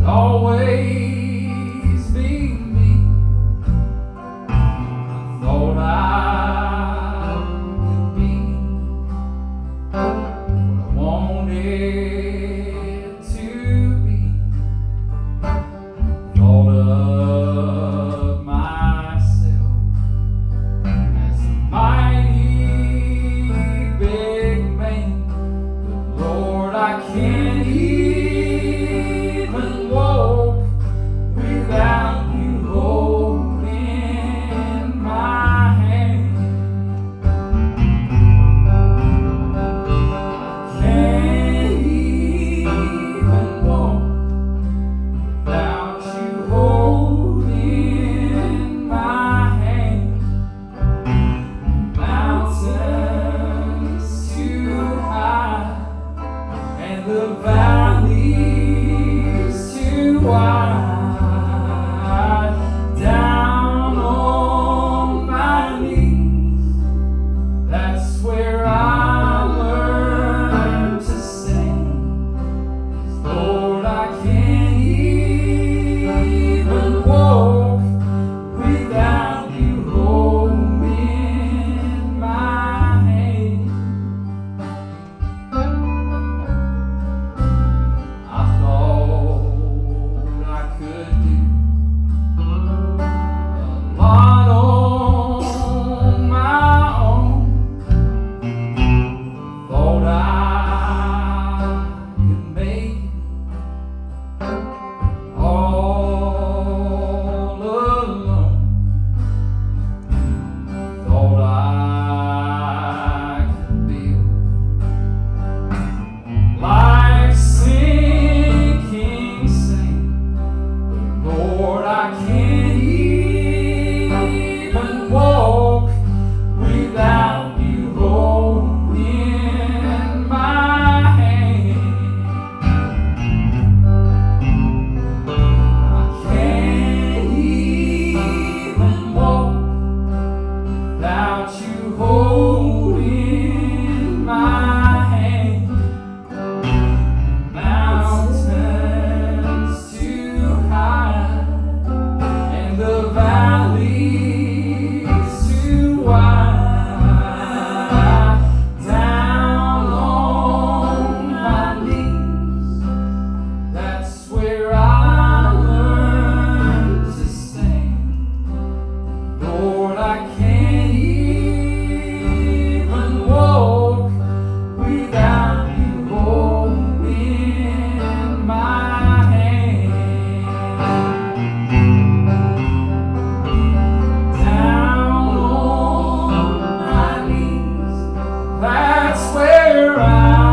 always be me. I thought I could be what I wanted to be. Thought of myself as a mighty big man, but Lord, I can't even walk without you holding my hand. I can't even walk without you holding my hand. Mountains too high and the valleys too wide. Down on my knees, that's where I learned to sing. 'Cause Lord, I can't even walk without you holding my hand. I thought I could do a lot on my own. Thought I could make it all alone. Thought I could build life's sinking sand. But Lord, I can't even walk without you holding my hand. I can't even walk without you holding my hand. Mountains too high and the valleys too wide. Down on my knees, that's where I learned to sing. Lord, I can't even walk without you holding my hand. Down on my knees, that's where I